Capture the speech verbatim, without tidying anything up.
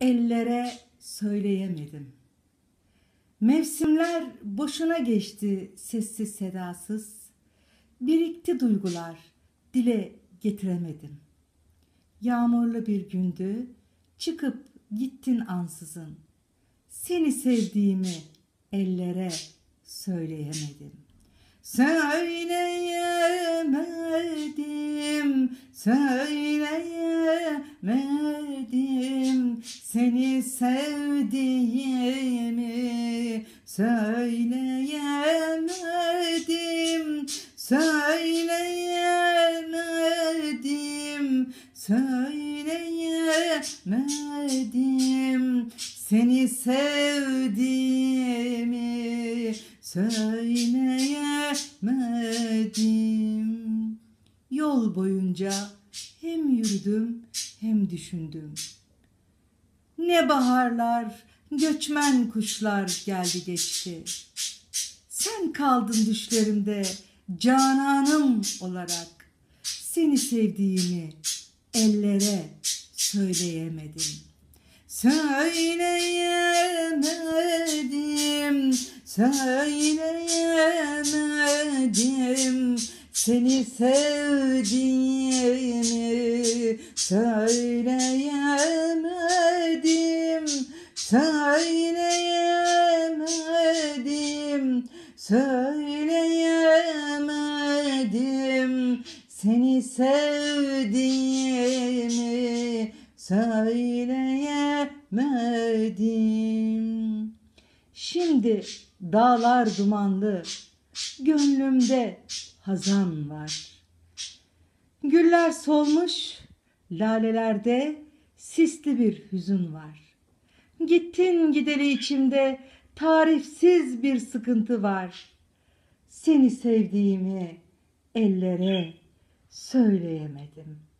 ellere söyleyemedim. Mevsimler boşuna geçti sessiz sedasız. Birikti duygular, dile getiremedim. Yağmurlu bir gündü, çıkıp gittin ansızın. Seni sevdiğimi ellere söyleyemedim. Söyleyemedim, söyleyemedim, seni sevdiğimi söyleyemedim, söyleyemedim, söyleyemedim, seni sevdiğimi söyleyemedim. Yol boyunca hem yürüdüm hem düşündüm. Ne baharlar, göçmen kuşlar geldi geçti. Sen kaldın düşlerimde cananım olarak. Seni sevdiğimi ellere söyleyemedim. Söyleyemedim, söyleyemedim, seni sevdiğimi söyleyemedim, söyleyemedim, söyleyemedim, seni sevdiğimi söyleyemedim. Şimdi dağlar dumanlı, gönlümde hazan var. Güller solmuş, lalelerde sisli bir hüzün var. Gittin gideli içimde tarifsiz bir sıkıntı var. Seni sevdiğimi ellere söyleyemedim.